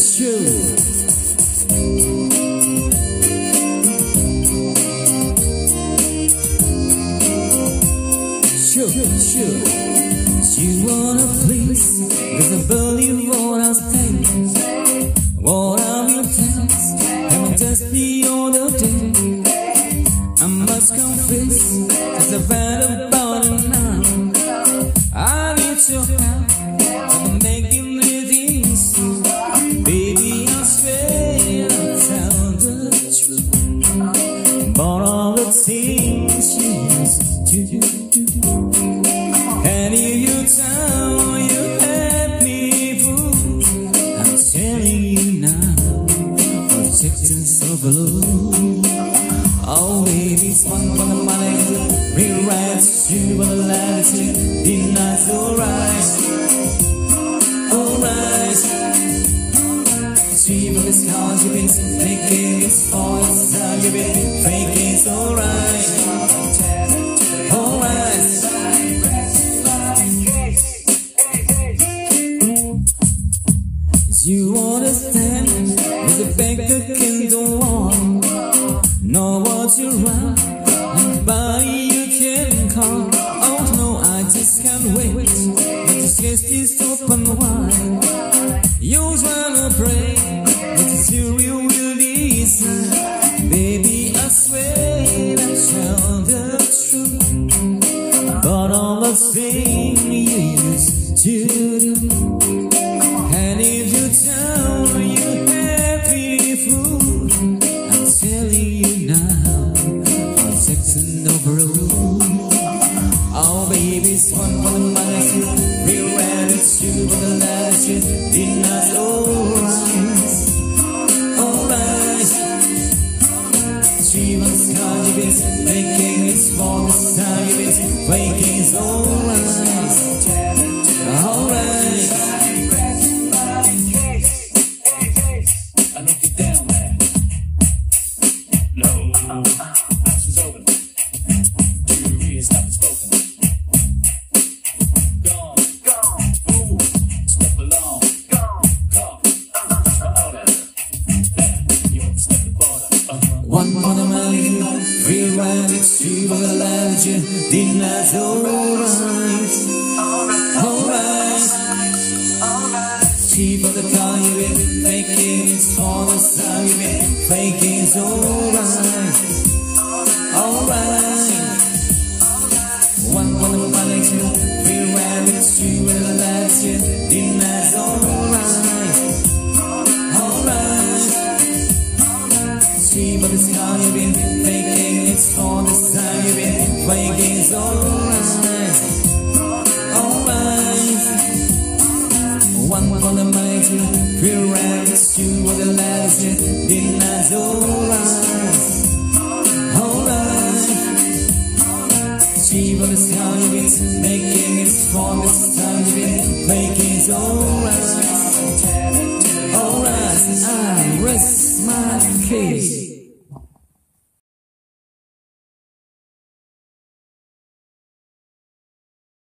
Sure. You wanna please, 'cause I believe what I say. What are your plans? Am I just the other day? I must confess, it's about it now. I need your help to make it really easy. Baby, I swear I'll tell the truth. But all the things you used to do. And if you tell you had me fooled, I'm telling you now, protecting's so blue. Oh baby, it's one for the money, rewrite you for the latitude, denies alright, alright. See for the scars you've been making, it's all inside you've been faking, it's alright, alright. You understand, there's a bank that can go on. Know what you're wrong, nobody you can call. Oh no, I just can't wait, but this case is open wide. You're trying to pray, but it's you will listen. Baby, I swear I tell the truth. But all the things you used to do. And if you tell me you happy fool, I'm telling you now, protection over rule. Oh baby, it's one for the money, rewrite it's you for the latitude, denies alright, alright. She was caught, you've been making it for the time, you've been waking, it's alright, alright. One for the money, rewrite it, see for the legend, denies alright, alright. See for the car you've been faking, it's for the sun you've been faking, it's alright, alright. One for the money, rewrite it, see for the legend, denies alright, alright. See but it's how you've been faking, it's for the time you've been faking, it's alright, alright. One for the money to rewrite it's two for the legend, denies alright, alright. See but it's how you've been making, it's for the time you've been faking, it's alright, alright. I rest my case.